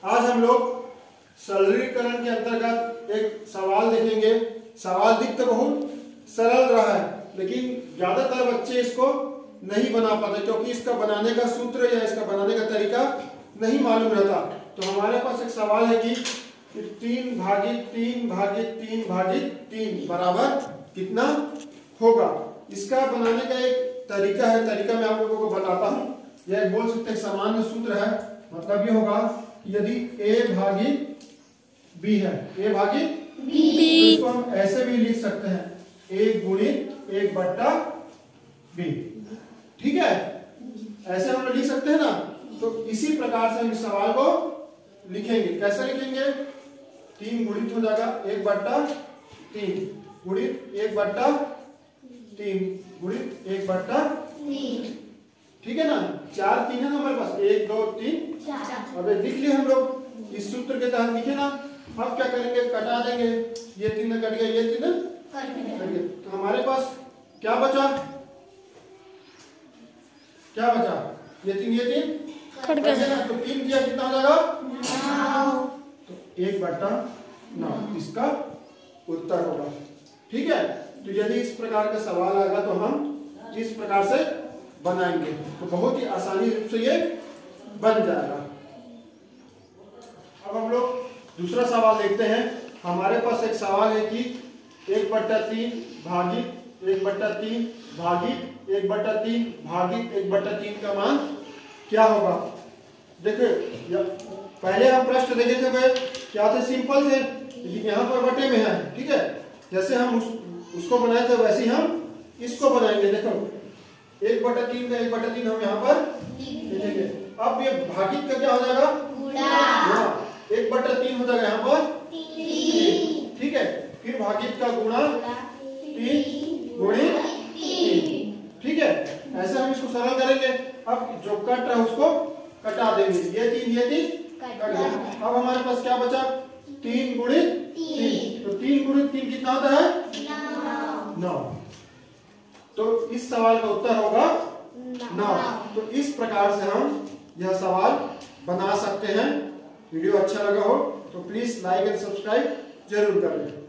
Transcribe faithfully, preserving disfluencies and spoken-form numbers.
आज हम लोग सरलीकरण के अंतर्गत एक सवाल देखेंगे। सवाल दिख तो बहुत सरल रहा है, लेकिन ज्यादातर बच्चे इसको नहीं बना पाते क्योंकि इसका बनाने का सूत्र या इसका बनाने का तरीका नहीं मालूम रहता। तो हमारे पास एक सवाल है कि तीन भागित तीन भागित तीन भागित तीन बराबर कितना होगा। इसका बनाने का एक तरीका है, तरीका मैं आप लोगों को बताता हूँ। यह बोल सकते हैं सामान्य सूत्र है। मतलब ये होगा यदि a भागित b है, a भागित b, तो इसको हम ऐसे भी लिख सकते हैं एक गुणित एक बट्टा b। ठीक है, ऐसे हम लिख सकते हैं ना। तो इसी प्रकार से हम इस सवाल को लिखेंगे। कैसे लिखेंगे? तीन गुणित हो जाएगा एक बट्टा तीन गुणित एक बट्टा तीन गुणित एक बट्टा तीन। ठीक है ना, चार तीन है ना हमारे पास, एक दो तीन चार। अब लिख लिए हम लोग इस सूत्र के तहत लिखे ना। अब क्या करेंगे? कटा देंगे। ये तीन कट गया, ये तीन कट गया। तो हमारे पास क्या बचा? क्या बचा? ये तीन ये तीन कट गया ना। तो तीन दिया कितना हो जाएगा? नौ। तो एक बट्टा नौ इसका उत्तर होगा। ठीक है, तो यदि इस प्रकार का सवाल आएगा तो हम इस प्रकार से बनाएंगे, तो बहुत ही आसानी से ये बन जाएगा। अब हम लोग दूसरा सवाल देखते हैं। हमारे पास एक सवाल है कि एक बट्टा तीन भागित एक बट्टा तीन भागित एक बट्टा तीन भागित एक बट्टा तीन का मान क्या होगा। देखिए, पहले हम प्रश्न देखे थे वे क्या थे? सिंपल थे, लेकिन यहाँ पर बटे में है। ठीक है, जैसे हम उस, उसको बनाए थे वैसे ही हम इसको बनाएंगे। देखो, एक बटा तीन का एक बटा तीन हम यहाँ पर लिखेंगे। अब ये भागित का क्या हो जाएगा? गुणा। एक बटा तीन हो जाएगा यहाँ पर तीन। ठीक है, फिर भागित का गुणा तीन गुणित तीन। ठीक है, ऐसे हम इसको सरल करेंगे। अब जो कट रहा है उसको कटा देंगे। ये तीन ये तीन कट गया। अब हमारे पास क्या बचा? तीन गुणित तीन। तो तीन गुणित तीन कितना होता है? नौ। तो इस सवाल का उत्तर होगा नौ। तो इस प्रकार से हम यह सवाल बना सकते हैं। वीडियो अच्छा लगा हो तो प्लीज लाइक एंड सब्सक्राइब जरूर करें।